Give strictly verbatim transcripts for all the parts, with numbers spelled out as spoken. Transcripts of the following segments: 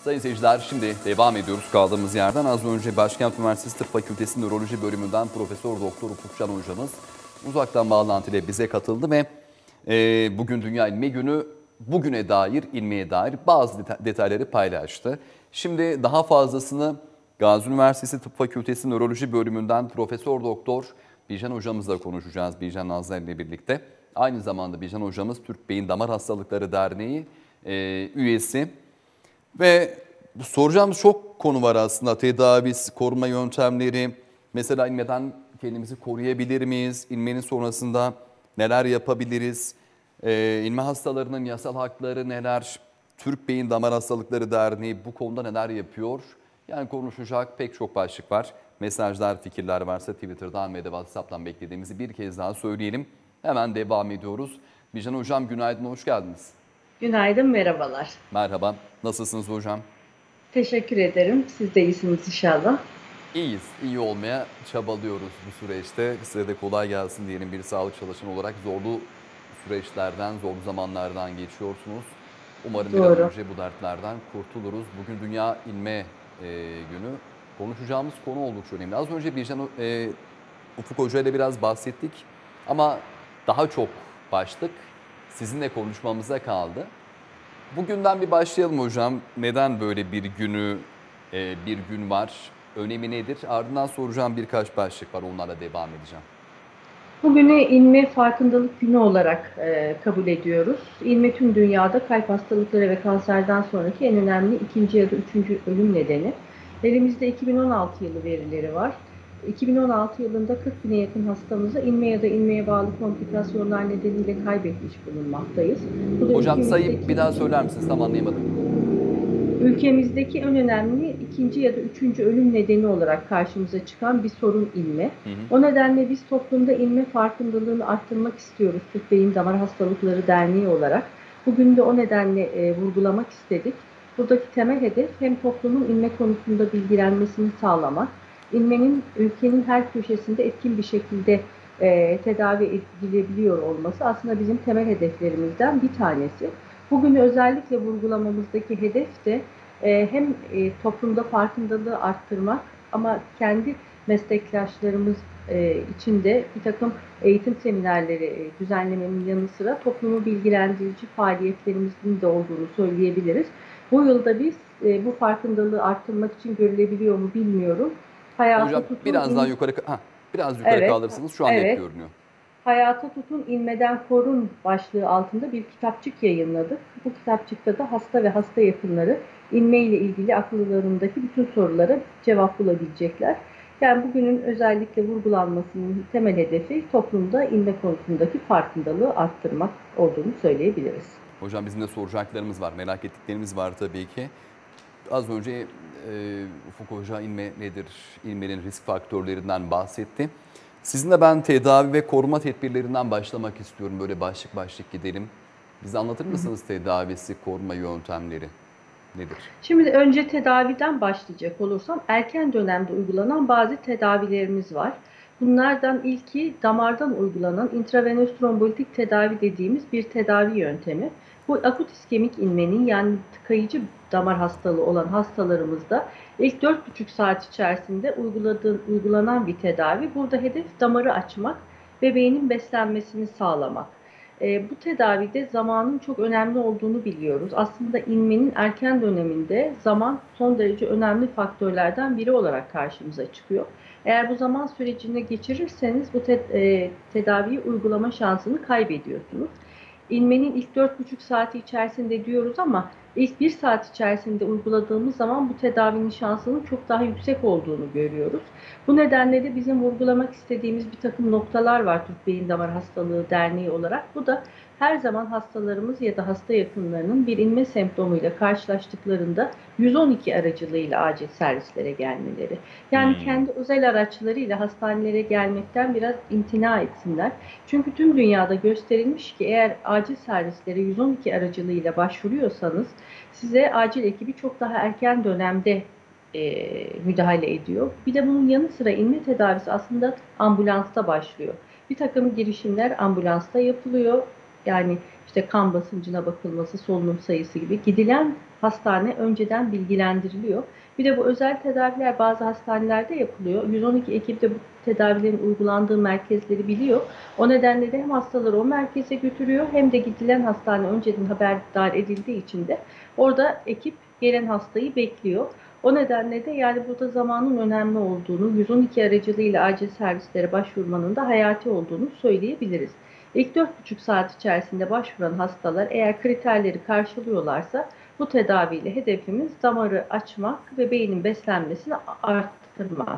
Sayın seyirciler, şimdi devam ediyoruz kaldığımız yerden. Az önce Başkent Üniversitesi Tıp Fakültesi Nöroloji Bölümünden Profesör Doktor Ufuk Can hocamız uzaktan bağlantıyla bize katıldı ve e, bugün Dünya İlme Günü, bugüne dair, ilmiye dair bazı deta- detayları paylaştı. Şimdi daha fazlasını Gazi Üniversitesi Tıp Fakültesi Nöroloji Bölümünden Profesör Doktor Bircan hocamızla konuşacağız, Bircan Nazlı ile birlikte. Aynı zamanda Bircan hocamız Türk Beyin Damar Hastalıkları Derneği e, üyesi. Ve soracağımız çok konu var aslında. Tedavisi, koruma yöntemleri, mesela ilmeden kendimizi koruyabilir miyiz? İlmenin sonrasında neler yapabiliriz? Ee, ilme hastalarının yasal hakları neler? Türk Beyin Damar Hastalıkları Derneği bu konuda neler yapıyor? Yani konuşacak pek çok başlık var. Mesajlar, fikirler varsa Twitter'dan ve de WhatsApp'tan beklediğimizi bir kez daha söyleyelim. Hemen devam ediyoruz. Bircan Hocam günaydın, hoş geldiniz. Günaydın, merhabalar. Merhaba, nasılsınız hocam? Teşekkür ederim. Siz de iyisiniz inşallah. İyiyiz, iyi olmaya çabalıyoruz bu süreçte. Size de kolay gelsin diyelim, bir sağlık çalışanı olarak zorlu süreçlerden, zorlu zamanlardan geçiyorsunuz. Umarım bir an Doğru. önce bu dertlerden kurtuluruz. Bugün Dünya İlme e, Günü. Konuşacağımız konu oldukça önemli. Az önce Bircan e, Ufuk Hoca ile biraz bahsettik ama daha çok başlık sizinle konuşmamıza kaldı. Bugünden bir başlayalım hocam. Neden böyle bir günü, e, bir gün var? Önemi nedir? Ardından soracağım birkaç başlık var. Onlarla devam edeceğim. Bugünü İlme Farkındalık Günü olarak e, kabul ediyoruz. İlme tüm dünyada kalp hastalıkları ve kanserden sonraki en önemli ikinci ya da üçüncü ölüm nedeni. Elimizde iki bin on altı yılı verileri var. iki bin on altı yılında kırk bine yakın hastamızı ilme ya da ilmeye bağlı komplikasyonlar nedeniyle kaybetmiş bulunmaktayız. Bu da Hocam sayı bir ülkemizdeki daha söyler misiniz? Tam anlayamadım. Ülkemizdeki en önemli ikinci ya da üçüncü ölüm nedeni olarak karşımıza çıkan bir sorun ilme. Hı hı. O nedenle biz toplumda ilme farkındalığını arttırmak istiyoruz Türk Beyin Damar Hastalıkları Derneği olarak. Bugün de o nedenle e, vurgulamak istedik. Buradaki temel hedef hem toplumun ilme konusunda bilgilenmesini sağlamak, ilmenin ülkenin her köşesinde etkin bir şekilde e, tedavi edilebiliyor olması aslında bizim temel hedeflerimizden bir tanesi. Bugün özellikle vurgulamamızdaki hedef de e, hem e, toplumda farkındalığı arttırmak ama kendi meslektaşlarımız e, için de bir takım eğitim seminerleri e, düzenlemenin yanı sıra toplumu bilgilendirici faaliyetlerimizin de olduğunu söyleyebiliriz. Bu yılda biz e, bu farkındalığı arttırmak için görülebiliyor mu bilmiyorum. Hocam Hayata tutun biraz daha in... yukarı, ha, biraz yukarı Evet, kaldırırsınız. Şu an net evet. görünüyor. Hayata Tutun İlmeden Korun başlığı altında bir kitapçık yayınladık. Bu kitapçıkta da hasta ve hasta yakınları ilme ile ilgili akıllarındaki bütün sorulara cevap bulabilecekler. Yani bugünün özellikle vurgulanmasının temel hedefi toplumda ilme konusundaki farkındalığı arttırmak olduğunu söyleyebiliriz. Hocam bizim de soracaklarımız var, merak ettiklerimiz var tabii ki. Az önce e, Ufuk Hoca ilme nedir, ilmenin risk faktörlerinden bahsetti. Sizinle ben tedavi ve koruma tedbirlerinden başlamak istiyorum. Böyle başlık başlık gidelim. Bize anlatır mısınız tedavisi, koruma yöntemleri nedir? Şimdi önce tedaviden başlayacak olursam erken dönemde uygulanan bazı tedavilerimiz var. Bunlardan ilki damardan uygulanan intravenöz trombolitik tedavi dediğimiz bir tedavi yöntemi. Bu akut iskemik inmenin yani tıkayıcı damar hastalığı olan hastalarımızda ilk dört buçuk saat içerisinde uygulanan bir tedavi. Burada hedef damarı açmak, bebeğin beslenmesini sağlamak. E, bu tedavide zamanın çok önemli olduğunu biliyoruz. Aslında inmenin erken döneminde zaman son derece önemli faktörlerden biri olarak karşımıza çıkıyor. Eğer bu zaman sürecini geçirirseniz bu te e, tedaviyi uygulama şansını kaybediyorsunuz. İnmenin ilk dört buçuk saati içerisinde diyoruz ama ilk bir saat içerisinde uyguladığımız zaman bu tedavinin şansının çok daha yüksek olduğunu görüyoruz. Bu nedenle de bizim vurgulamak istediğimiz bir takım noktalar var Türk Beyin Damar Hastalığı Derneği olarak. Bu da her zaman hastalarımız ya da hasta yakınlarının bir inme semptomuyla karşılaştıklarında yüz on iki aracılığıyla acil servislere gelmeleri. Yani Hmm. kendi özel araçlarıyla hastanelere gelmekten biraz imtina etsinler. Çünkü tüm dünyada gösterilmiş ki eğer acil servislere yüz on iki aracılığıyla başvuruyorsanız size acil ekibi çok daha erken dönemde e, müdahale ediyor. Bir de bunun yanı sıra inme tedavisi aslında ambulansta başlıyor. Bir takım girişimler ambulansta yapılıyor. yani işte kan basıncına bakılması, solunum sayısı gibi gidilen hastane önceden bilgilendiriliyor. Bir de bu özel tedaviler bazı hastanelerde yapılıyor. yüz on iki ekibi de bu tedavilerin uygulandığı merkezleri biliyor. O nedenle de hem hastaları o merkeze götürüyor hem de gidilen hastane önceden haberdar edildiği için de orada ekip gelen hastayı bekliyor. O nedenle de yani burada zamanın önemli olduğunu, yüz on iki aracılığıyla acil servislere başvurmanın da hayati olduğunu söyleyebiliriz. İlk dört buçuk saat içerisinde başvuran hastalar eğer kriterleri karşılıyorlarsa bu tedaviyle hedefimiz damarı açmak ve beynin beslenmesini arttırmak.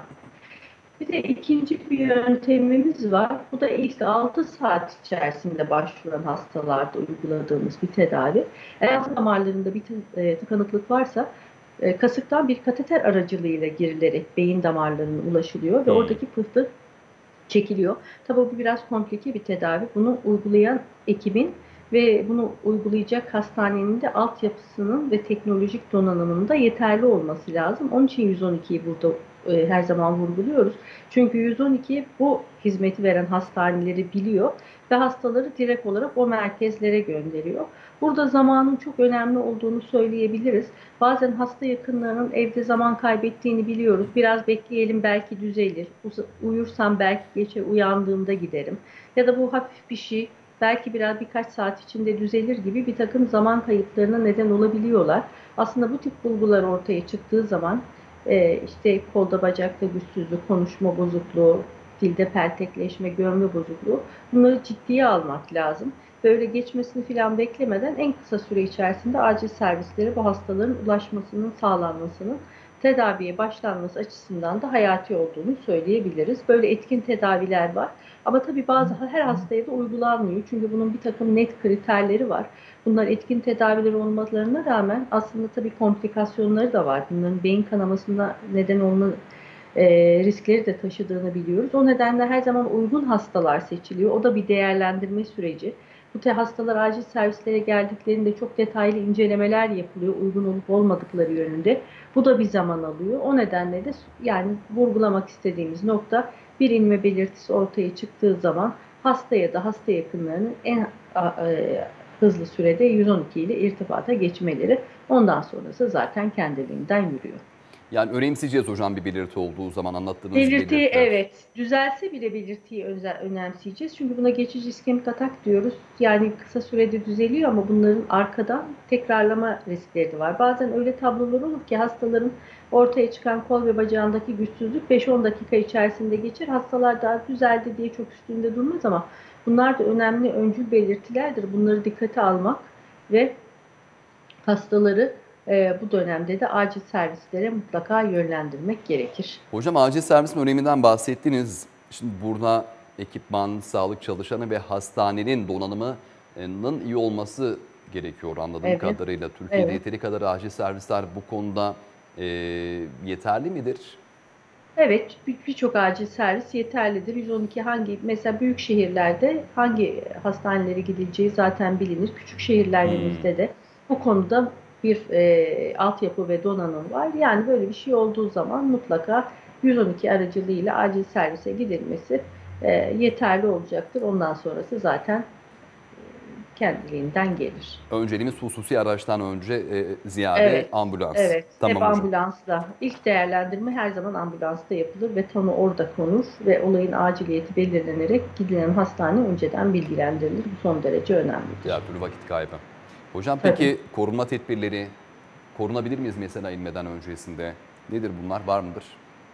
Bir de ikinci bir yöntemimiz var. Bu da ilk altı saat içerisinde başvuran hastalarda uyguladığımız bir tedavi. Eğer damarlarında bir tıkanıklık varsa kasıktan bir kateter aracılığıyla girilerek beyin damarlarına ulaşılıyor ve oradaki pıhtı çekiliyor. Tabii bu biraz komplike bir tedavi. Bunu uygulayan ekibin ve bunu uygulayacak hastanenin de altyapısının ve teknolojik donanımının da yeterli olması lazım. Onun için yüz on ikiyi burada e, her zaman vurguluyoruz. Çünkü yüz on iki bu hizmeti veren hastaneleri biliyor ve hastaları direkt olarak o merkezlere gönderiyor. Burada zamanın çok önemli olduğunu söyleyebiliriz. Bazen hasta yakınlarının evde zaman kaybettiğini biliyoruz. Biraz bekleyelim belki düzelir. Uyursam belki gece uyandığımda giderim. Ya da bu hafif bir şey belki biraz birkaç saat içinde düzelir gibi bir takım zaman kayıplarına neden olabiliyorlar. Aslında bu tip bulgular ortaya çıktığı zaman işte kolda bacakta güçsüzlük, konuşma bozukluğu, dilde peltekleşme, görme bozukluğu bunları ciddiye almak lazım. Böyle geçmesini falan beklemeden en kısa süre içerisinde acil servislere bu hastaların ulaşmasının sağlanmasının tedaviye başlanması açısından da hayati olduğunu söyleyebiliriz. Böyle etkin tedaviler var. Ama tabii bazı her hastaya da uygulanmıyor. Çünkü bunun bir takım net kriterleri var. Bunlar etkin tedaviler olmalarına rağmen aslında tabii komplikasyonları da var. Bunların beyin kanamasına neden olma e, riskleri de taşıdığını biliyoruz. O nedenle her zaman uygun hastalar seçiliyor. O da bir değerlendirme süreci. Bu tür hastalar acil servislere geldiklerinde çok detaylı incelemeler yapılıyor, uygun olup olmadıkları yönünde. Bu da bir zaman alıyor. O nedenle de yani vurgulamak istediğimiz nokta bir inme belirtisi ortaya çıktığı zaman hasta ya da hasta yakınlarının en e, hızlı sürede yüz on iki ile irtibata geçmeleri. Ondan sonrası zaten kendiliğinden yürüyor. Yani önemseyeceğiz hocam bir belirti olduğu zaman anlattığınız Belirti belirtiler. evet. Düzelse bile belirtiyi önemseyeceğiz. Çünkü buna geçici iskemik atak diyoruz. Yani kısa sürede düzeliyor ama bunların arkadan tekrarlama riskleri de var. Bazen öyle tablolar olur ki hastaların ortaya çıkan kol ve bacağındaki güçsüzlük beş on dakika içerisinde geçer. Hastalar daha düzeldi diye çok üstünde durmaz ama bunlar da önemli öncül belirtilerdir. Bunları dikkate almak ve hastaları e, bu dönemde de acil servislere mutlaka yönlendirmek gerekir. Hocam acil servisin öneminden bahsettiniz. Şimdi burada ekipman, sağlık çalışanı ve hastanenin donanımının iyi olması gerekiyor anladığım Evet. kadarıyla. Türkiye'de Evet. yeteri kadar acil servisler bu konuda e, yeterli midir? Evet, birçok acil servis yeterlidir. yüz on iki hangi, mesela büyük şehirlerde hangi hastanelere gidileceği zaten bilinir. Küçük şehirlerimizde Hmm. de bu konuda bir e, altyapı ve donanım var. Yani böyle bir şey olduğu zaman mutlaka yüz on iki aracılığıyla acil servise gidilmesi e, yeterli olacaktır. Ondan sonrası zaten kendiliğinden gelir. Önceliğimiz hususi araçtan önce e, ziyade Evet, ambulans. evet. Hep Tamam hocam. ambulansla. İlk değerlendirme her zaman ambulansta yapılır ve tanı orada konur ve olayın aciliyeti belirlenerek gidilen hastane önceden bilgilendirilir. Bu son derece önemlidir. Diğer türlü vakit kaybı. Hocam Tabii. peki korunma tedbirleri korunabilir miyiz mesela inmeden öncesinde? Nedir bunlar? Var mıdır?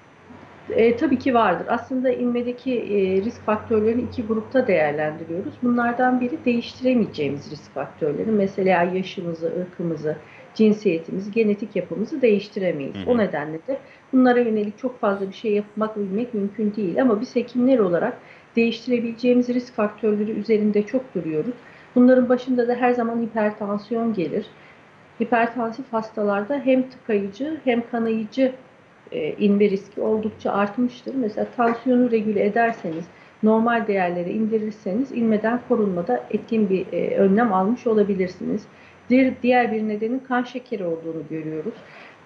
E, tabii ki vardır. Aslında inmedeki e, risk faktörlerini iki grupta değerlendiriyoruz. Bunlardan biri değiştiremeyeceğimiz risk faktörleri. Mesela yaşımızı, ırkımızı, cinsiyetimizi, genetik yapımızı değiştiremeyiz. Hı hı. O nedenle de bunlara yönelik çok fazla bir şey yapmak, bilmek mümkün değil. Ama biz hekimler olarak değiştirebileceğimiz risk faktörleri üzerinde çok duruyoruz. Bunların başında da her zaman hipertansiyon gelir. Hipertansif hastalarda hem tıkayıcı hem kanayıcı e, inme riski oldukça artmıştır. Mesela tansiyonu regüle ederseniz, normal değerlere indirirseniz inmeden korunmada etkin bir e, önlem almış olabilirsiniz. Diğer, diğer bir nedenin kan şekeri olduğunu görüyoruz.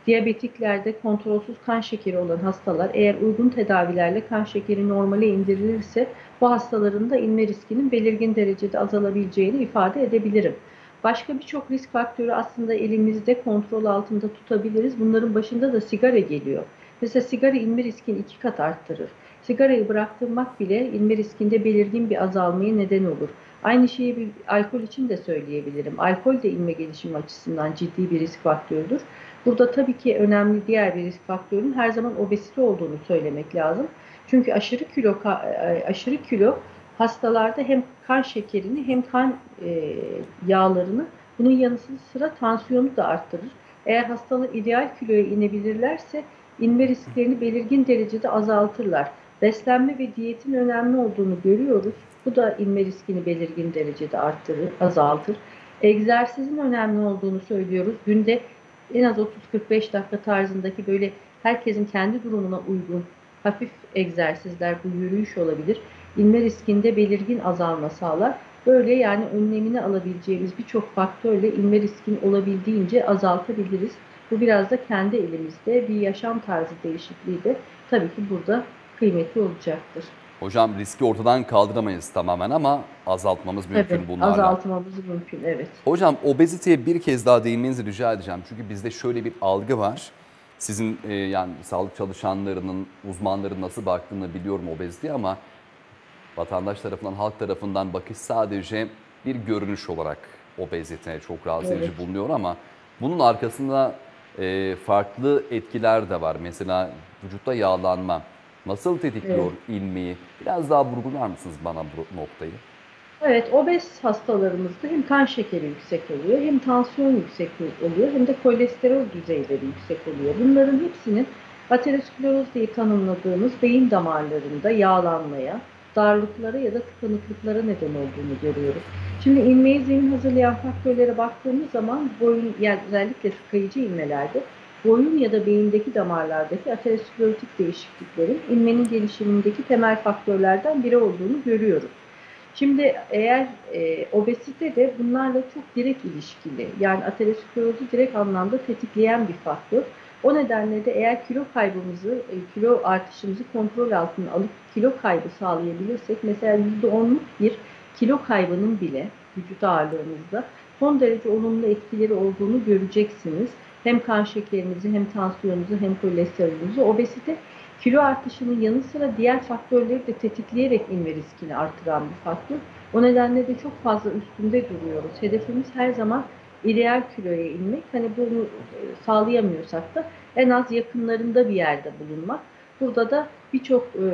Diyabetiklerde kontrolsüz kan şekeri olan hastalar eğer uygun tedavilerle kan şekeri normale indirilirse bu hastaların da inme riskinin belirgin derecede azalabileceğini ifade edebilirim. Başka birçok risk faktörü aslında elimizde kontrol altında tutabiliriz. Bunların başında da sigara geliyor. Mesela sigara inme riskini iki kat arttırır. Sigarayı bıraktırmak bile inme riskinde belirgin bir azalmaya neden olur. Aynı şeyi bir alkol için de söyleyebilirim. Alkol de inme gelişimi açısından ciddi bir risk faktörüdür. Burada tabii ki önemli diğer bir risk faktörünün her zaman obezite olduğunu söylemek lazım. Çünkü aşırı kilo aşırı kilo hastalarda hem kan şekerini hem kan e, yağlarını, bunun yanı sıra tansiyonu da arttırır. Eğer hastalar ideal kiloya inebilirlerse inme risklerini belirgin derecede azaltırlar. Beslenme ve diyetin önemli olduğunu görüyoruz. Bu da inme riskini belirgin derecede arttırır, azaltır. Egzersizin önemli olduğunu söylüyoruz. Günde en az otuz kırk beş dakika tarzındaki böyle herkesin kendi durumuna uygun hafif egzersizler, bu yürüyüş olabilir, İnme riskinde belirgin azalma sağlar. Böyle yani önlemini alabileceğimiz birçok faktörle inme riskini olabildiğince azaltabiliriz. Bu biraz da kendi elimizde, bir yaşam tarzı değişikliği de tabii ki burada kıymetli olacaktır. Hocam riski ortadan kaldıramayız tamamen ama azaltmamız mümkün Tabii, bunlarla. azaltmamız mümkün, evet. Hocam obeziteye bir kez daha değinmenizi rica edeceğim. Çünkü bizde şöyle bir algı var. Sizin e, yani sağlık çalışanlarının, uzmanların nasıl baktığını biliyorum obeziteye ama vatandaş tarafından, halk tarafından bakış sadece bir görünüş olarak obezite çok rahatsız edici Evet. bulunuyor ama bunun arkasında e, farklı etkiler de var. Mesela vücutta yağlanma nasıl tetikliyor Evet. ilmeği? Biraz daha vurgular mısınız bana bu noktayı? Evet, obez hastalarımızda hem kan şekeri yüksek oluyor, hem tansiyon yüksek oluyor, hem de kolesterol düzeyleri yüksek oluyor. Bunların hepsinin ateroskleroz diye tanımladığımız beyin damarlarında yağlanmaya, darlıklara ya da tıkanıklıklara neden olduğunu görüyoruz. Şimdi inmeyi zemin hazırlayan faktörlere baktığımız zaman boyun, yani özellikle tıkayıcı inmelerde boyun ya da beyindeki damarlardaki aterosklerotik değişikliklerin inmenin gelişimindeki temel faktörlerden biri olduğunu görüyoruz. Şimdi eğer e, obezite de bunlarla çok direkt ilişkili. Yani aterosklerozu direkt anlamda tetikleyen bir faktör. O nedenle de eğer kilo kaybımızı, e, kilo artışımızı kontrol altına alıp kilo kaybı sağlayabilirsek, mesela yüzde onluk bir kilo kaybının bile vücut ağırlığınızda son derece olumlu etkileri olduğunu göreceksiniz. Hem kan şekerinizi, hem tansiyonunuzu, hem kolesterolünüzü. Obezite kilo artışının yanı sıra diğer faktörleri de tetikleyerek inme riskini artıran bir faktör. O nedenle de çok fazla üstünde duruyoruz. Hedefimiz her zaman ideal kiloya inmek. Hani bunu sağlayamıyorsak da en az yakınlarında bir yerde bulunmak. Burada da birçok e,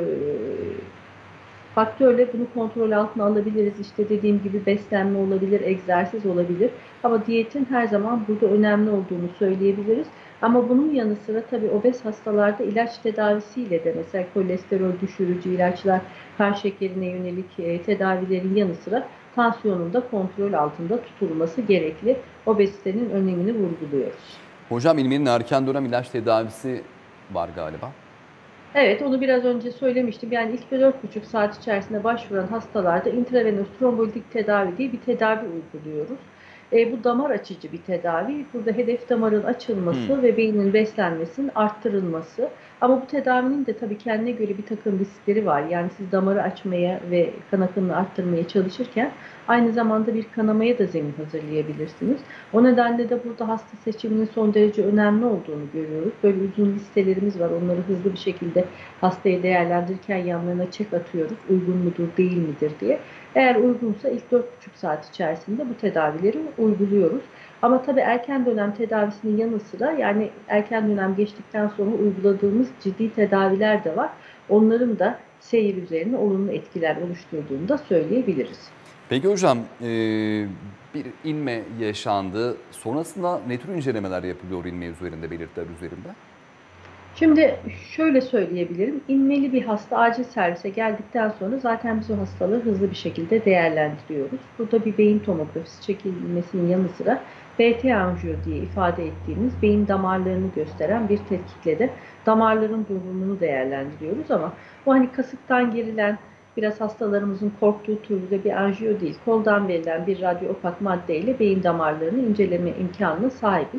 faktörle bunu kontrol altına alabiliriz. İşte dediğim gibi beslenme olabilir, egzersiz olabilir. Ama diyetin her zaman burada önemli olduğunu söyleyebiliriz. Ama bunun yanı sıra tabii obez hastalarda ilaç tedavisiyle de, mesela kolesterol düşürücü ilaçlar, kan şekerine yönelik e, tedavilerin yanı sıra tansiyonun da kontrol altında tutulması gerekli. Obezitenin önemini vurguluyoruz. Hocam ilmeğin erken dönem ilaç tedavisi var galiba. Evet, onu biraz önce söylemiştim. Yani ilk dört buçuk saat içerisinde başvuran hastalarda intravenöz trombolitik tedavi diye bir tedavi uyguluyoruz. E, bu damar açıcı bir tedavi. Burada hedef damarın açılması Hmm. ve beynin beslenmesinin arttırılması. Ama bu tedavinin de tabii kendine göre bir takım riskleri var. Yani siz damarı açmaya ve kan akımını arttırmaya çalışırken aynı zamanda bir kanamaya da zemin hazırlayabilirsiniz. O nedenle de burada hasta seçiminin son derece önemli olduğunu görüyoruz. Böyle uzun listelerimiz var. Onları hızlı bir şekilde hastayı değerlendirirken yanlarına çek atıyoruz. Uygun mudur, değil midir diye. Eğer uygunsa ilk dört buçuk saat içerisinde bu tedavileri uyguluyoruz. Ama tabii erken dönem tedavisinin yanı sıra, yani erken dönem geçtikten sonra uyguladığımız ciddi tedaviler de var. Onların da seyir üzerine olumlu etkiler oluşturduğunu da söyleyebiliriz. Peki hocam e, bir inme yaşandı. Sonrasında ne tür incelemeler yapılıyor inme üzerinde, belirtiler üzerinde? Şimdi şöyle söyleyebilirim. İnmeli bir hasta acil servise geldikten sonra zaten biz o hastalığı hızlı bir şekilde değerlendiriyoruz. Burada bir beyin tomografisi çekilmesinin yanı sıra B T anjiyo diye ifade ettiğimiz beyin damarlarını gösteren bir tetkikle de damarların durumunu değerlendiriyoruz. Ama bu hani kasıktan girilen, biraz hastalarımızın korktuğu türde bir anjiyo değil. Koldan verilen bir radyo opak maddeyle beyin damarlarını inceleme imkanına sahibiz.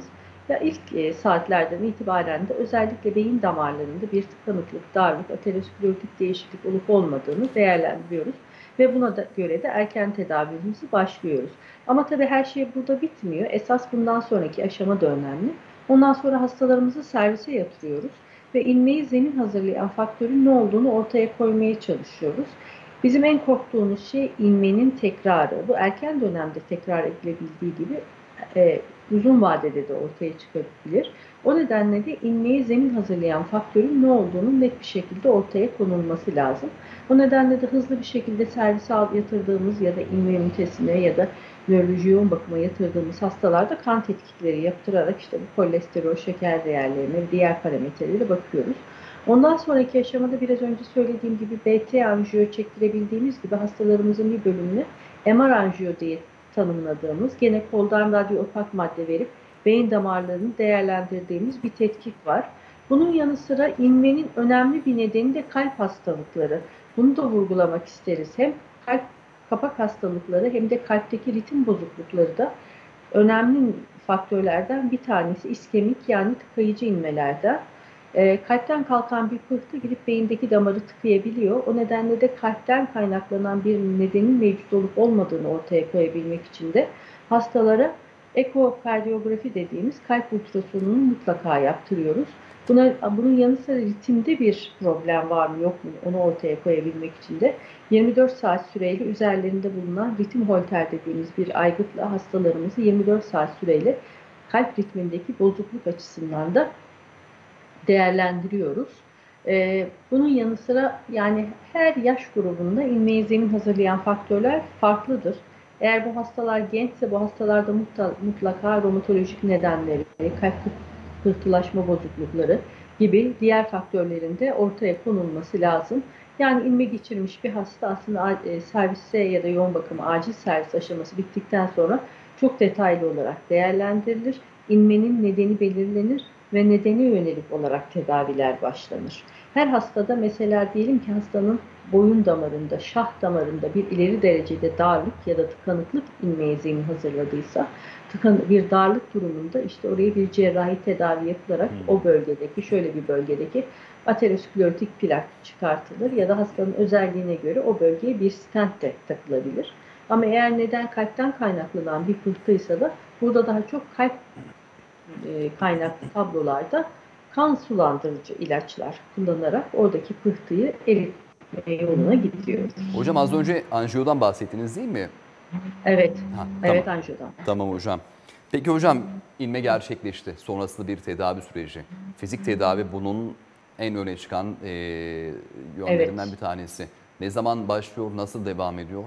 Ve ilk e, saatlerden itibaren de özellikle beyin damarlarında bir tıkanıklık, darlık, aterosklerotik değişiklik olup olmadığını değerlendiriyoruz. Ve buna da göre de erken tedavimizi başlıyoruz. Ama tabii her şey burada bitmiyor. Esas bundan sonraki aşama da önemli. Ondan sonra hastalarımızı servise yatırıyoruz ve inmeyi zemin hazırlayan faktörün ne olduğunu ortaya koymaya çalışıyoruz. Bizim en korktuğumuz şey inmenin tekrarı. Bu erken dönemde tekrar edilebildiği gibi e, uzun vadede de ortaya çıkabilir. O nedenle de inmeye zemin hazırlayan faktörün ne olduğunu net bir şekilde ortaya konulması lazım. O nedenle de hızlı bir şekilde servise yatırdığımız ya da inme ünitesine ya da nöroloji yoğun bakıma yatırdığımız hastalarda kan tetkikleri yaptırarak işte bu kolesterol, şeker değerlerine ve diğer parametrelere bakıyoruz. Ondan sonraki aşamada biraz önce söylediğim gibi B T anjiyo çektirebildiğimiz gibi hastalarımızın bir bölümünü M R anjiyo diye tanımladığımız, gene koldan radyo opak madde verip beyin damarlarını değerlendirdiğimiz bir tetkik var. Bunun yanı sıra inmenin önemli bir nedeni de kalp hastalıkları. Bunu da vurgulamak isteriz. Hem kalp kapak hastalıkları hem de kalpteki ritim bozuklukları da önemli faktörlerden bir tanesi iskemik yani tıkayıcı inmelerden. E, kalpten kalkan bir pıhtı gidip beyindeki damarı tıkayabiliyor. O nedenle de kalpten kaynaklanan bir nedenin mevcut olup olmadığını ortaya koyabilmek için de hastalara ekokardiyografi dediğimiz kalp ultrasonunu mutlaka yaptırıyoruz. Buna, bunun yanı sıra ritimde bir problem var mı yok mu onu ortaya koyabilmek için de yirmi dört saat süreyle üzerlerinde bulunan ritim holter dediğimiz bir aygıtla hastalarımızı yirmi dört saat süreyle kalp ritmindeki bozukluk açısından da değerlendiriyoruz. Ee, bunun yanı sıra yani her yaş grubunda inmeye zemin hazırlayan faktörler farklıdır. Eğer bu hastalar gençse bu hastalarda mutlaka romatolojik nedenleri, kalp pıhtılaşma bozuklukları gibi diğer faktörlerin de ortaya konulması lazım. Yani inme geçirmiş bir hasta aslında servise ya da yoğun bakım acil servis aşaması bittikten sonra çok detaylı olarak değerlendirilir. İnmenin nedeni belirlenir ve nedene yönelik olarak tedaviler başlanır. Her hastada mesela diyelim ki hastanın boyun damarında, şah damarında bir ileri derecede darlık ya da tıkanıklık inmeye zemin hazırladıysa, tıkan bir darlık durumunda işte oraya bir cerrahi tedavi yapılarak hmm. o bölgedeki, şöyle bir bölgedeki aterosklerotik plak çıkartılır ya da hastanın özelliğine göre o bölgeye bir stent de takılabilir. Ama eğer neden kalpten kaynaklanan bir pıhtıysa da burada daha çok kalp kaynaklı tablolarda kan sulandırıcı ilaçlar kullanarak oradaki pıhtıyı eritme yoluna gidiyor. Hocam az önce anjiyodan bahsettiniz değil mi? Evet. Ha, evet tamam. anjiyodan. Tamam hocam. Peki hocam inme gerçekleşti. Sonrasında bir tedavi süreci. Fizik tedavi bunun en öne çıkan e, yönlerinden evet. bir tanesi. Ne zaman başlıyor, nasıl devam ediyor?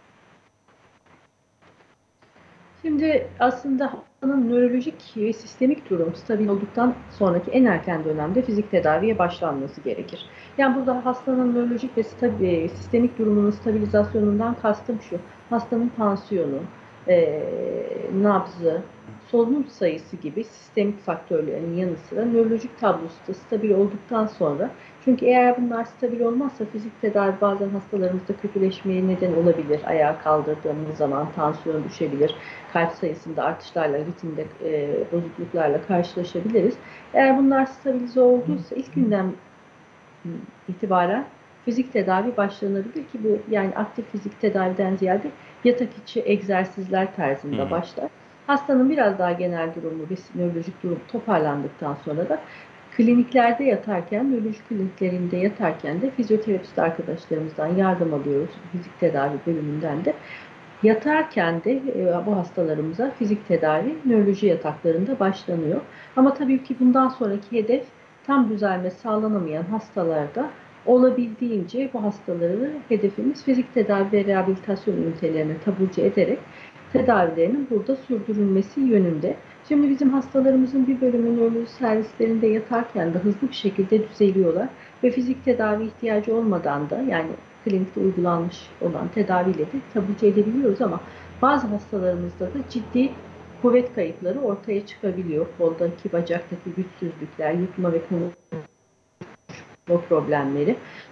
Şimdi aslında hastanın nörolojik ve sistemik durum stabil olduktan sonraki en erken dönemde fizik tedaviye başlanması gerekir. Yani burada hastanın nörolojik ve stabil, sistemik durumunun stabilizasyonundan kastım şu. Hastanın tansiyonu, e, nabzı, solunum sayısı gibi sistemik faktörlerin yanı sıra nörolojik tablosu da stabil olduktan sonra, çünkü eğer bunlar stabil olmazsa fizik tedavi bazen hastalarımızda kötüleşmeye neden olabilir. Ayağa kaldırdığımız zaman tansiyon düşebilir, kalp sayısında artışlarla, ritimde e, bozukluklarla karşılaşabiliriz. Eğer bunlar stabilize olduysa ilk günden itibaren fizik tedavi başlanabilir ki bu yani aktif fizik tedaviden ziyade yatak içi egzersizler tarzında hmm. başlar. Hastanın biraz daha genel durumu ve nörolojik durum toparlandıktan sonra da kliniklerde yatarken, nöroloji kliniklerinde yatarken de fizyoterapist arkadaşlarımızdan yardım alıyoruz. Fizik tedavi bölümünden de. Yatarken de e, bu hastalarımıza fizik tedavi nöroloji yataklarında başlanıyor. Ama tabii ki bundan sonraki hedef tam düzelme sağlanamayan hastalarda olabildiğince bu hastaları hedefimiz fizik tedavi ve rehabilitasyon ünitelerine taburcu ederek tedavilerinin burada sürdürülmesi yönünde. Şimdi bizim hastalarımızın bir bölümü nöroloji servislerinde yatarken de hızlı bir şekilde düzeliyorlar ve fizik tedavi ihtiyacı olmadan da yani klinikte uygulanmış olan tedaviyle de taburcu edebiliyoruz ama bazı hastalarımızda da ciddi kuvvet kayıpları ortaya çıkabiliyor. Koldaki, bacaktaki güçsüzlükler, yutma ve konuşma problemleri.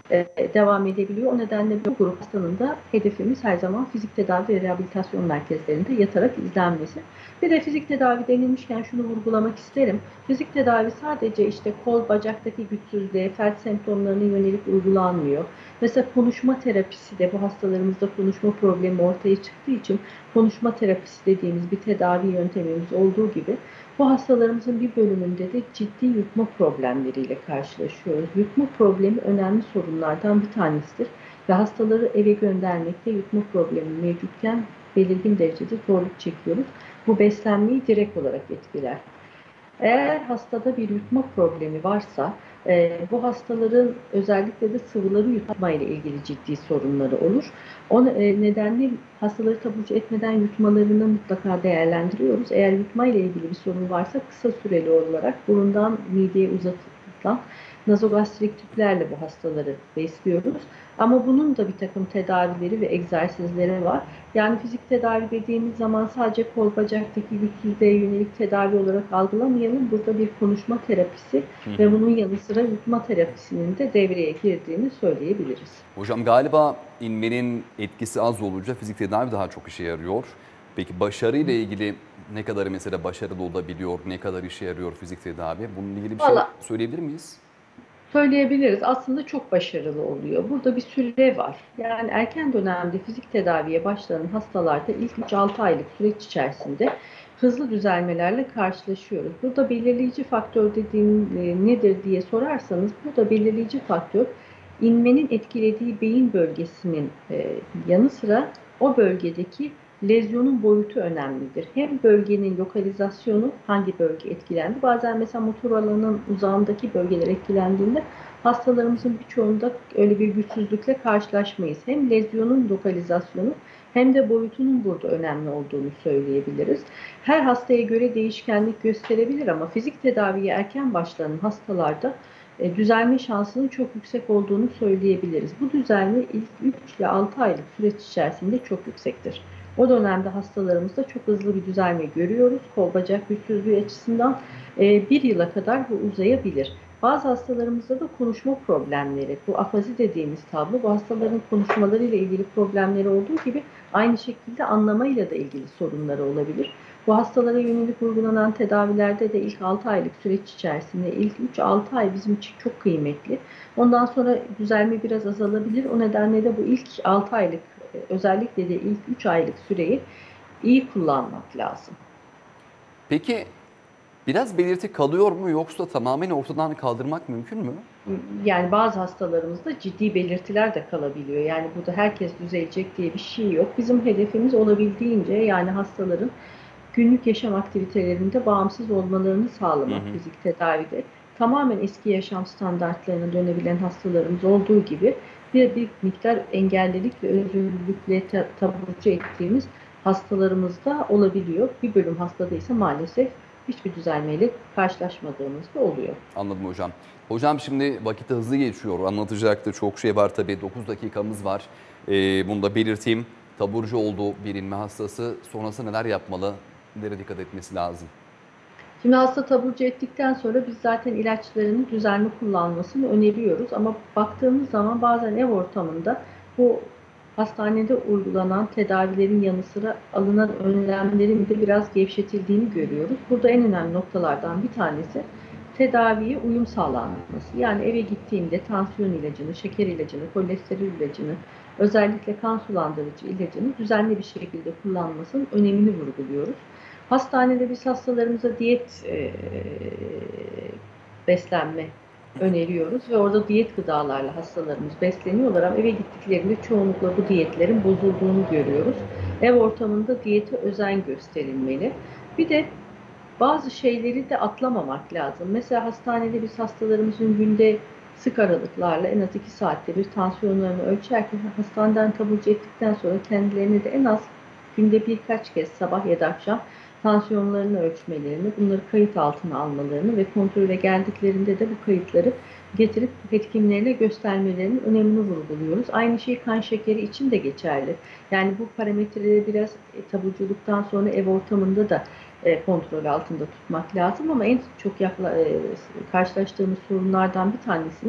e, devam edebiliyor. O nedenle bu grup hastanın da hedefimiz her zaman fizik tedavi ve rehabilitasyon merkezlerinde yatarak izlenmesi. Bir de fizik tedavi denilmişken şunu vurgulamak isterim. Fizik tedavi sadece işte kol, bacaktaki güçsüzlüğe, felç semptomlarına yönelik uygulanmıyor. Mesela konuşma terapisi de bu hastalarımızda konuşma problemi ortaya çıktığı için konuşma terapisi dediğimiz bir tedavi yöntemimiz olduğu gibi bu hastalarımızın bir bölümünde de ciddi yutma problemleriyle karşılaşıyoruz. Yutma problemi önemli sorunlardan bir tanesidir ve hastaları eve göndermekte yutma problemi mevcutken belirgin derecede zorluk çekiyoruz. Bu beslenmeyi direkt olarak etkiler. Eğer hastada bir yutma problemi varsa, e, bu hastaların özellikle de sıvıları yutma ile ilgili ciddi sorunları olur. O e, nedenle hastaları taburcu etmeden yutmalarını mutlaka değerlendiriyoruz. Eğer yutma ile ilgili bir sorun varsa kısa süreli olarak burundan mideye uzatılan nazogastrik tüplerle bu hastaları besliyoruz. Ama bunun da bir takım tedavileri ve egzersizleri var. Yani fizik tedavi dediğimiz zaman sadece kol bacaktaki güçsüzlüğe yönelik tedavi olarak algılamayalım. Burada bir konuşma terapisi Hı hı. ve bunun yanı sıra yutma terapisinin de devreye girdiğini söyleyebiliriz. Hocam galiba inmenin etkisi az olunca fizik tedavi daha çok işe yarıyor. Peki başarıyla ilgili ne kadar mesela başarılı olabiliyor, ne kadar işe yarıyor fizik tedavi? Bununla ilgili bir şey Valla söyleyebilir miyiz? söyleyebiliriz. Aslında çok başarılı oluyor. Burada bir süre var. Yani erken dönemde fizik tedaviye başlanan hastalarda ilk üç altı aylık süreç içerisinde hızlı düzelmelerle karşılaşıyoruz. Burada belirleyici faktör dediğim e, nedir diye sorarsanız, burada belirleyici faktör inmenin etkilediği beyin bölgesinin e, yanı sıra o bölgedeki lezyonun boyutu önemlidir. Hem bölgenin lokalizasyonu, hangi bölge etkilendi. Bazen mesela motor alanının uzağındaki bölgeler etkilendiğinde hastalarımızın birçoğunda öyle bir güçsüzlükle karşılaşmayız. Hem lezyonun lokalizasyonu hem de boyutunun burada önemli olduğunu söyleyebiliriz. Her hastaya göre değişkenlik gösterebilir ama fizik tedaviye erken başlanan hastalarda e, düzelme şansının çok yüksek olduğunu söyleyebiliriz. Bu düzelme ilk üç ile altı aylık süreç içerisinde çok yüksektir. O dönemde hastalarımızda çok hızlı bir düzelme görüyoruz. Kol bacak güçsüzlüğü açısından e, bir yıla kadar bu uzayabilir. Bazı hastalarımızda da konuşma problemleri, bu afazi dediğimiz tablo, bu hastaların konuşmalarıyla ilgili problemleri olduğu gibi aynı şekilde anlamayla da ilgili sorunları olabilir. Bu hastalara yönelik uygulanan tedavilerde de ilk altı aylık süreç içerisinde ilk üç altı ay bizim için çok kıymetli. Ondan sonra düzelme biraz azalabilir. O nedenle de bu ilk altı aylık, özellikle de ilk üç aylık süreyi iyi kullanmak lazım. Peki biraz belirti kalıyor mu yoksa tamamen ortadan kaldırmak mümkün mü? Yani bazı hastalarımızda ciddi belirtiler de kalabiliyor. Yani burada herkes düzelecek diye bir şey yok. Bizim hedefimiz olabildiğince, yani hastaların günlük yaşam aktivitelerinde bağımsız olmalarını Hı sağlamak hı. fizik tedavide. Tamamen eski yaşam standartlarına dönebilen hastalarımız olduğu gibi bir, bir miktar engellilik ve özürlülükle ta- taburcu ettiğimiz hastalarımız da olabiliyor. Bir bölüm hastada ise maalesef hiçbir düzelmeyle karşılaşmadığımız da oluyor. Anladım hocam. Hocam şimdi vakit hızlı geçiyor. Anlatacak da çok şey var tabii. dokuz dakikamız var. Ee, bunu da belirteyim. Taburcu olduğu bir inme hastası sonrası neler yapmalı? Nelere dikkat etmesi lazım? Şimdi hasta taburcu ettikten sonra biz zaten ilaçlarını düzenli kullanmasını öneriyoruz. Ama baktığımız zaman bazen ev ortamında bu hastanede uygulanan tedavilerin yanı sıra alınan önlemlerin de biraz gevşetildiğini görüyoruz. Burada en önemli noktalardan bir tanesi tedaviye uyum sağlanması. Yani eve gittiğinde tansiyon ilacını, şeker ilacını, kolesterol ilacını, özellikle kan sulandırıcı ilacını düzenli bir şekilde kullanmasının önemini vurguluyoruz. Hastanede biz hastalarımıza diyet e, beslenme öneriyoruz ve orada diyet gıdalarla hastalarımız besleniyorlar ama eve gittiklerinde çoğunlukla bu diyetlerin bozulduğunu görüyoruz. Ev ortamında diyete özen gösterilmeli. Bir de bazı şeyleri de atlamamak lazım. Mesela hastanede biz hastalarımızın günde sık aralıklarla en az iki saatte bir tansiyonlarını ölçerken hastaneden taburcu ettikten sonra kendilerini de en az günde birkaç kez sabah ya da akşam tansiyonlarını ölçmelerini, bunları kayıt altına almalarını ve kontrole geldiklerinde de bu kayıtları getirip hekimlerine göstermelerinin önemini vurguluyoruz. Aynı şey kan şekeri için de geçerli. Yani bu parametreleri biraz e, taburculuktan sonra ev ortamında da e, kontrol altında tutmak lazım ama en çok yakla, e, karşılaştığımız sorunlardan bir tanesinin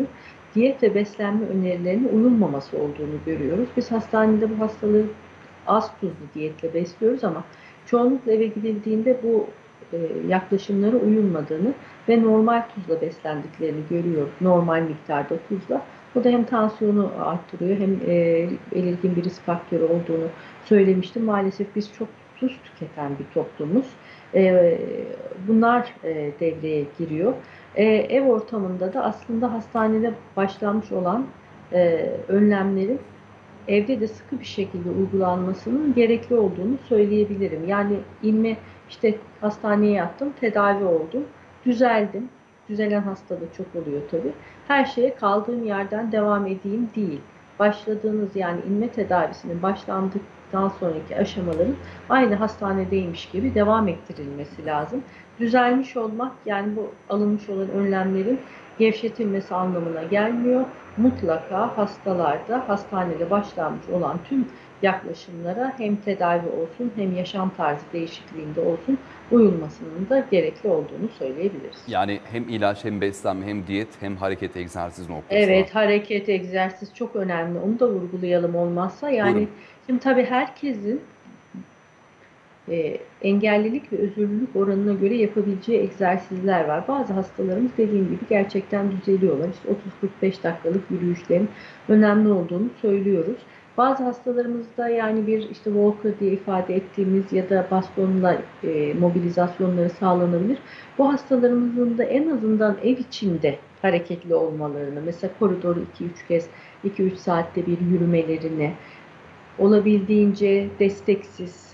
diyet ve beslenme önerilerine uyulmaması olduğunu görüyoruz. Biz hastanede bu hastalığı az tuzlu diyetle besliyoruz ama çoğunlukla eve gidildiğinde bu e, yaklaşımlara uyulmadığını ve normal tuzla beslendiklerini görüyoruz. Normal miktarda tuzla. Bu da hem tansiyonu arttırıyor hem e, belirgin bir risk faktörü olduğunu söylemiştim. Maalesef biz çok tuz tüketen bir toplumuz. E, bunlar e, devreye giriyor. E, ev ortamında da aslında hastanede başlanmış olan e, önlemlerin evde de sıkı bir şekilde uygulanmasının gerekli olduğunu söyleyebilirim. Yani inme, işte hastaneye yattım, tedavi oldum, düzeldim. Düzelen hasta da çok oluyor tabii. Her şeye kaldığım yerden devam edeyim değil. Başladığınız, yani inme tedavisinin başlandıktan sonraki aşamaların aynı hastanedeymiş gibi devam ettirilmesi lazım. Düzelmiş olmak, yani bu alınmış olan önlemlerin gevşetilmesi anlamına gelmiyor. Mutlaka hastalarda, hastanede başlanmış olan tüm yaklaşımlara hem tedavi olsun hem yaşam tarzı değişikliğinde olsun uyulmasının da gerekli olduğunu söyleyebiliriz. Yani hem ilaç hem beslenme hem diyet hem hareket egzersiz noktası var. Evet, hareket, egzersiz çok önemli. Onu da vurgulayalım olmazsa. Yani Buyurun. şimdi tabii herkesin e, engellilik ve özürlülük oranına göre yapabileceği egzersizler var. Bazı hastalarımız dediğim gibi gerçekten düzeliyorlar. İşte otuz kırk beş dakikalık yürüyüşlerin önemli olduğunu söylüyoruz. Bazı hastalarımızda yani bir işte walker diye ifade ettiğimiz ya da bastonla e, mobilizasyonları sağlanabilir. Bu hastalarımızın da en azından ev içinde hareketli olmalarını, mesela koridoru iki üç kez, iki üç saatte bir yürümelerini, olabildiğince desteksiz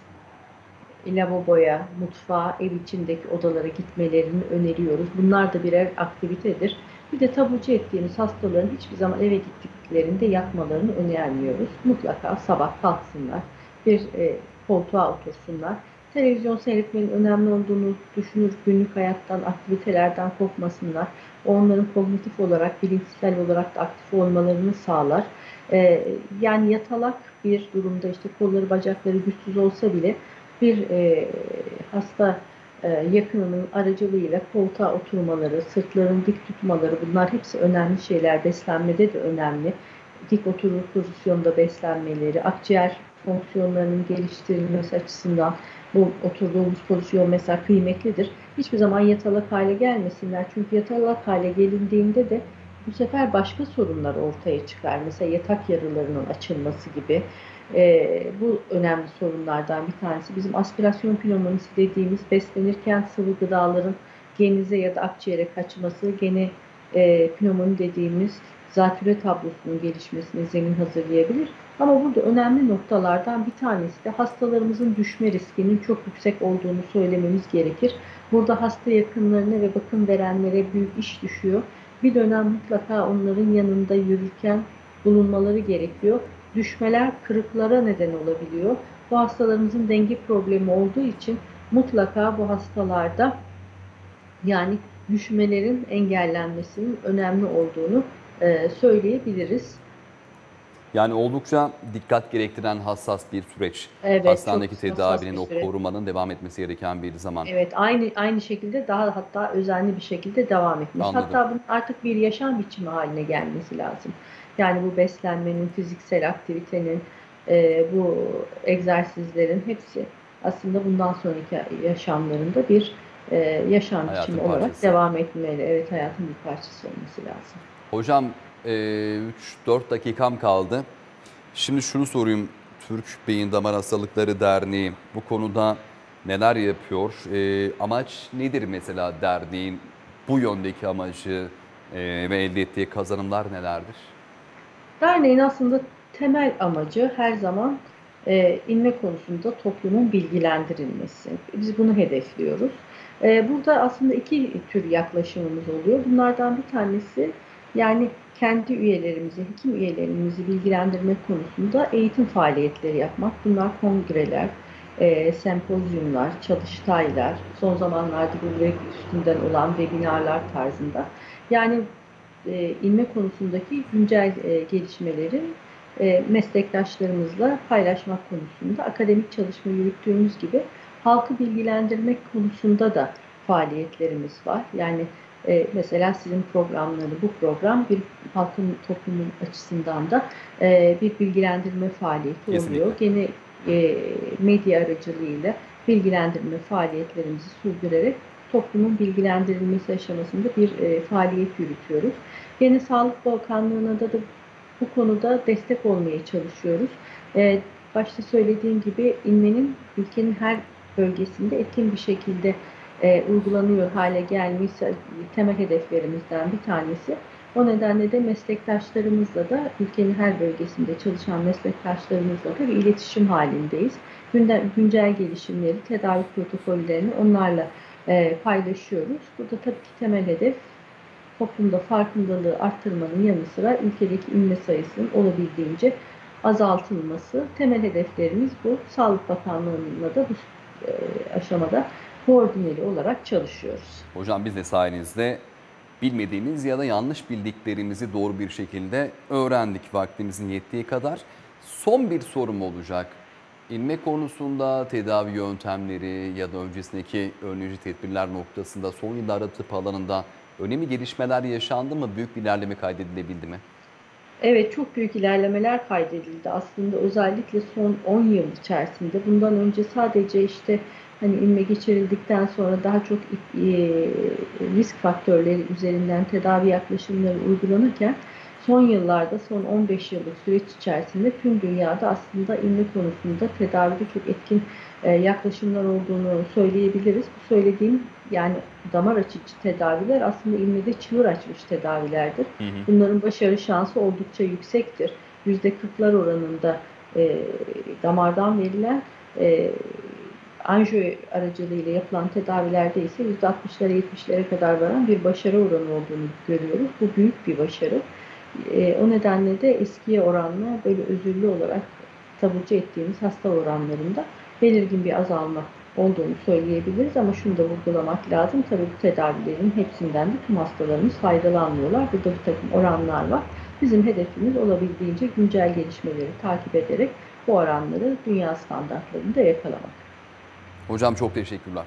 lavaboya, mutfağa, ev içindeki odalara gitmelerini öneriyoruz. Bunlar da birer aktivitedir. Bir de taburcu ettiğimiz hastaların hiçbir zaman eve gittiklerinde yatmalarını önermiyoruz. Mutlaka sabah kalksınlar, bir e, koltuğa otursunlar. Televizyon seyretmenin önemli olduğunu düşünür, günlük hayattan, aktivitelerden kopmasınlar. Onların kognitif olarak, bilinçsel olarak da aktif olmalarını sağlar. E, yani yatalak bir durumda, işte kolları, bacakları güçsüz olsa bile bir e, hasta e, yakınının aracılığıyla koltuğa oturmaları, sırtlarını dik tutmaları, bunlar hepsi önemli şeyler. Beslenmede de önemli. Dik oturur pozisyonda beslenmeleri, akciğer fonksiyonlarının geliştirilmesi açısından bu oturduğumuz pozisyon mesela kıymetlidir. Hiçbir zaman yatalak hale gelmesinler. Çünkü yatalak hale gelindiğinde de bu sefer başka sorunlar ortaya çıkar. Mesela yatak yaralarının açılması gibi. Ee, bu önemli sorunlardan bir tanesi. Bizim aspirasyon pnömonisi dediğimiz, beslenirken sıvı gıdaların genize ya da akciğere kaçması, gene e, pnömoni dediğimiz zatürre tablosunun gelişmesine zemin hazırlayabilir. Ama burada önemli noktalardan bir tanesi de hastalarımızın düşme riskinin çok yüksek olduğunu söylememiz gerekir. Burada hasta yakınlarına ve bakım verenlere büyük iş düşüyor. Bir dönem mutlaka onların yanında yürürken bulunmaları gerekiyor. Düşmeler kırıklara neden olabiliyor. Bu hastalarımızın denge problemi olduğu için mutlaka bu hastalarda yani düşmelerin engellenmesinin önemli olduğunu e, söyleyebiliriz. Yani oldukça dikkat gerektiren hassas bir süreç. Evet, Hastanedeki çok hassas tedavinin, bir o süreç. korumanın devam etmesi gereken bir zaman. Evet, aynı aynı şekilde daha hatta özenli bir şekilde devam etmesi. Anladım. Hatta bunun artık bir yaşam biçimi haline gelmesi lazım. Yani bu beslenmenin, fiziksel aktivitenin, e, bu egzersizlerin hepsi aslında bundan sonraki yaşamlarında bir e, yaşam Hayatın biçimi olarak parçası. devam etmeli. Evet, hayatın bir parçası olması lazım. Hocam üç dört dakikam kaldı. Şimdi şunu sorayım. Türk Beyin Damar Hastalıkları Derneği bu konuda neler yapıyor? E, amaç nedir mesela derneğin bu yöndeki amacı e, ve elde ettiği kazanımlar nelerdir? Derneğin aslında temel amacı her zaman e, inme konusunda toplumun bilgilendirilmesi. Biz bunu hedefliyoruz. E, burada aslında iki tür yaklaşımımız oluyor. Bunlardan bir tanesi, yani kendi üyelerimizi, hekim üyelerimizi bilgilendirmek konusunda eğitim faaliyetleri yapmak. Bunlar kongreler, e, sempozyumlar, çalıştaylar, son zamanlarda böbrek üstünden olan webinarlar tarzında. Yani e, inme konusundaki güncel e, gelişmeleri e, meslektaşlarımızla paylaşmak konusunda, akademik çalışma yürüttüğümüz gibi halkı bilgilendirmek konusunda da faaliyetlerimiz var. Yani E, mesela sizin programları, bu program bir halkın, toplumun açısından da e, bir bilgilendirme faaliyeti oluyor. Kesinlikle. Gene e, medya aracılığıyla bilgilendirme faaliyetlerimizi sürdürerek toplumun bilgilendirilmesi aşamasında bir e, faaliyet yürütüyoruz. Gene Sağlık Bakanlığı'na da, da bu konuda destek olmaya çalışıyoruz. E, başta söylediğim gibi inmenin ülkenin her bölgesinde etkin bir şekilde e, uygulanıyor hale gelmişse temel hedeflerimizden bir tanesi. O nedenle de meslektaşlarımızla da ülkenin her bölgesinde çalışan meslektaşlarımızla da bir iletişim halindeyiz. Güncel, güncel gelişimleri, tedavi protokollerini onlarla e, paylaşıyoruz. Burada tabii ki temel hedef toplumda farkındalığı arttırmanın yanı sıra ülkedeki inme sayısının olabildiğince azaltılması. Temel hedeflerimiz bu. Sağlık Bakanlığı'nda da bu e, aşamada koordineli olarak çalışıyoruz. Hocam biz de sayenizde bilmediğimiz ya da yanlış bildiklerimizi doğru bir şekilde öğrendik vaktimizin yettiği kadar. Son bir sorum olacak. İnme konusunda tedavi yöntemleri ya da öncesindeki önleyici tedbirler noktasında son yıllarda tıp alanında önemli gelişmeler yaşandı mı? Büyük bir ilerleme kaydedilebildi mi? Evet, çok büyük ilerlemeler kaydedildi. Aslında özellikle son on yıl içerisinde bundan önce sadece işte hani inme geçirildikten sonra daha çok e, risk faktörleri üzerinden tedavi yaklaşımları uygulanırken son yıllarda, son on beş yıllık süreç içerisinde tüm dünyada aslında inme konusunda tedavide çok etkin e, yaklaşımlar olduğunu söyleyebiliriz. Bu söylediğim yani damar açıcı tedaviler aslında inmede çığır açmış tedavilerdir. Hı hı. Bunların başarı şansı oldukça yüksektir. yüzde kırklar oranında e, damardan verilen e, anjiyo aracılığıyla yapılan tedavilerde ise yüzde altmışlara yetmişlere kadar varan bir başarı oranı olduğunu görüyoruz. Bu büyük bir başarı. E, o nedenle de eskiye oranla böyle özürlü olarak taburcu ettiğimiz hasta oranlarında belirgin bir azalma olduğunu söyleyebiliriz ama şunu da vurgulamak lazım. Tabii bu tedavilerin hepsinden de tüm hastalarımız faydalanmıyorlar. Burada bir takım oranlar var. Bizim hedefimiz olabildiğince güncel gelişmeleri takip ederek bu oranları dünya standartlarında yakalamak. Hocam çok teşekkürler.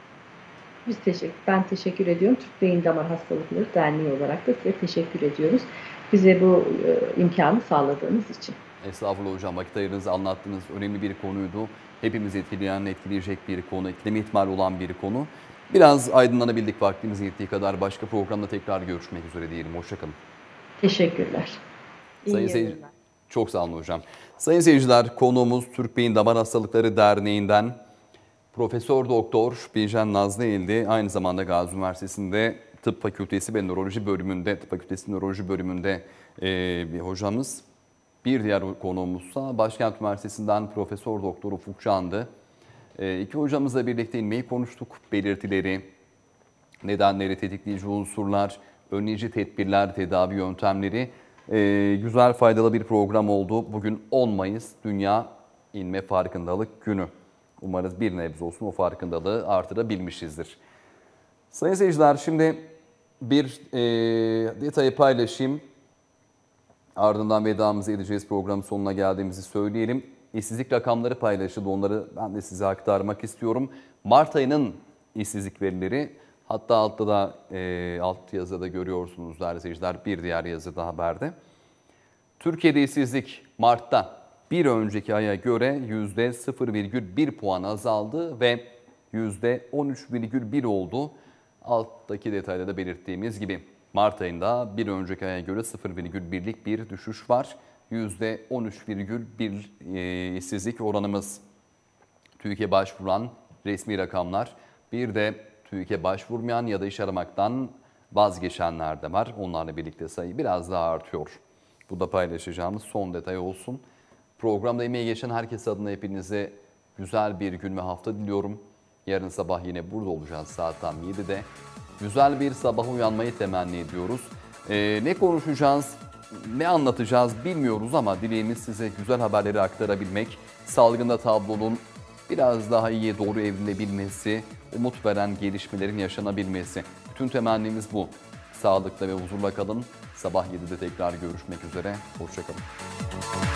Biz teşekkür, ben teşekkür ediyorum. Türk Beyin Damar Hastalıkları Derneği olarak da size teşekkür ediyoruz. Bize bu e, imkanı sağladığınız için. Estağfurullah hocam, vakit ayırdığınız, anlattığınız önemli bir konuydu. Hepimizi etkileyen, etkileyecek bir konu, etkileme ihtimali olan bir konu. Biraz aydınlanabildik, vaktimiz yettiği kadar. Başka programda tekrar görüşmek üzere diyelim. Hoşçakalın. Teşekkürler. İyi Sayın seyirci, yayınlar. çok sağ olun hocam. Sayın seyirciler, konuğumuz Türk Beyin Damar Hastalıkları Derneği'nden Profesör Doktor Bircan Nazlıeldi. Aynı zamanda Gazi Üniversitesi'nde Tıp Fakültesi ve Nöroloji bölümünde, Tıp Fakültesi Nöroloji bölümünde e, bir hocamız. Bir diğer konuğumuzsa Başkent Üniversitesi'nden Profesör Doktor Ufuk Can'dı. E, iki hocamızla birlikte inmeyi konuştuk. Belirtileri, nedenleri, tetikleyici unsurlar, önleyici tedbirler, tedavi yöntemleri. E, güzel, faydalı bir program oldu. Bugün on Mayıs Dünya İnme Farkındalık Günü. Umarız bir nebze olsun o farkındalığı artırabilmişizdir. Sayın seyirciler, şimdi bir e, detayı paylaşayım. Ardından vedamızı edeceğiz, programın sonuna geldiğimizi söyleyelim. İşsizlik rakamları paylaşıldı, onları ben de size aktarmak istiyorum. Mart ayının işsizlik verileri, hatta altta da e, alt yazıda görüyorsunuz değerli seyirciler, bir diğer yazıda haberde. Türkiye'de işsizlik Mart'ta bir önceki aya göre yüzde sıfır virgül bir puan azaldı ve yüzde on üç virgül bir oldu. Alttaki detayda da belirttiğimiz gibi Mart ayında bir önceki aya göre sıfır virgül birlik bir düşüş var. yüzde on üç virgül bir e, işsizlik oranımız. TÜİK'e başvuran resmi rakamlar, bir de TÜİK'e başvurmayan ya da iş aramaktan vazgeçenler de var. Onlarla birlikte sayı biraz daha artıyor. Bu da paylaşacağımız son detay olsun. Programda emeği geçen herkes adına hepinize güzel bir gün ve hafta diliyorum. Yarın sabah yine burada olacağız saat tam yedide. Güzel bir sabah uyanmayı temenni ediyoruz. Ee, ne konuşacağız, ne anlatacağız bilmiyoruz ama dileğimiz size güzel haberleri aktarabilmek, salgında tablonun biraz daha iyiye doğru evrilebilmesi, umut veren gelişmelerin yaşanabilmesi. Bütün temennimiz bu. Sağlıkla ve huzurla kalın. Sabah yedide tekrar görüşmek üzere. Hoşça kalın.